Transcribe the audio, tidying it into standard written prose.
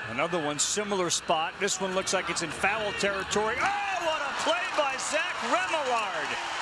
Another one, similar spot. This one looks like it's in foul territory. Oh, what a play by Zach Remillard.